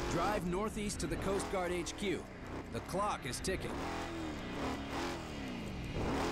Drive northeast to the Coast Guard HQ. The clock is ticking.